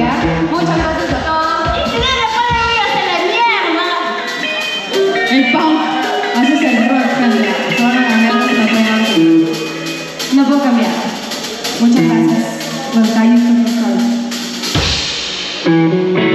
cambiar. Muchas gracias a todos. Y si no le pueden ir a hacer la mierda. El punk haces el rock, cambia. Se van a cambiar los tatuajes. No puedo cambiar. Muchas gracias. Los calles son los calles.